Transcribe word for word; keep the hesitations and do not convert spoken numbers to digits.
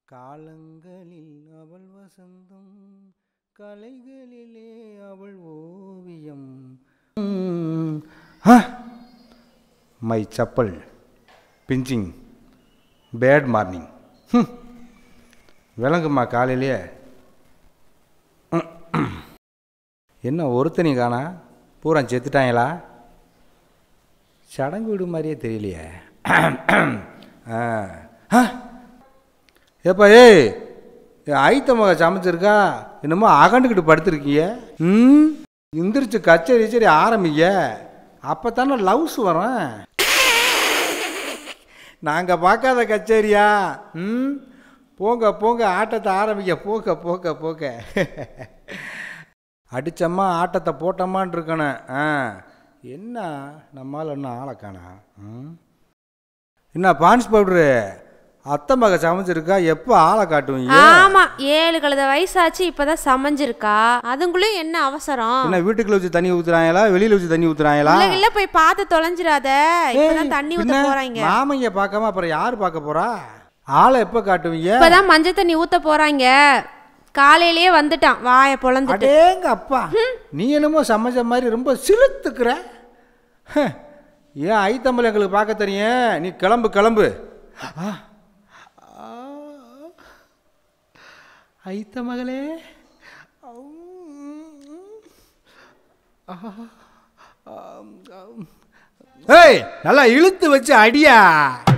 காலங்களில் அவள் வசந்தம், கலைகளிலே அவள் ஓவியம். My chappal pinching bad morning. விளங்குமா காலையிலேயே? என்ன ஒருத்தனி காணா, பூரா செத்துட்டாங்களா? சடங்கு வீடு மாதிரியே தெரியலையே. ஏப்பா ஏய், ஐத்த மக சமைச்சிருக்கா, என்னமோ அகண்டுக்கிட்டு படுத்துருக்கீங்க. ம் எந்திரிச்சு கச்சேரி சரி ஆரம்பிங்க, அப்போ தானே லவ்ஸ் வரும். நாங்கள் பார்க்காத கச்சேரியா? ம் போங்க போங்க, ஆட்டத்தை ஆரம்பிக்க. போக்க போக்க போக்க அடித்தம்மா ஆட்டத்தை போட்டம்மான் இருக்கணும். ஆ என்ன நம்மால் என்ன ஆளக்கானா? ம் என்ன பான்ஸ் பவுட்ரு அத்தை மக சமைச்சிருக்கா, எப்போ ஆளை காட்டுவீங்க? ஆமா, ஏழு கழுத வயசாச்சு, இப்பதான் சமைஞ்சிருக்கா. அதுக்குள்ளயும் என்ன அவசரம்? என்ன வீட்டுக்குள்ள வச்சு தண்ணி ஊத்துறாங்களா, வெளியில வச்சு தண்ணி ஊத்துறாங்களா? இல்ல இல்ல, போய் பார்த்து தொலைஞ்சிராத. இப்பதான் தண்ணி ஊத்த போறாங்க. மாமங்க பார்க்காம அப்புறம் யாரு பார்க்க போறா? ஆளை எப்ப காட்டுவீங்க? இப்பதான் மஞ்சள் தண்ணி ஊத்த போறாங்க. காலையிலேயே வந்துட்டான் வாய பொளந்துட்டு. அடேங்க அப்பா, நீ என்னமோ சமைச்ச மாதிரி ரொம்ப சிலுத்துக்கிற. ஏன் ஐத்தம்பளம் எங்களுக்கு பார்க்க தெரியும், நீ கிளம்பு கிளம்பு. ஐத்த மகளே, ஏய் நல்லா இழுத்து வச்சு அடியா.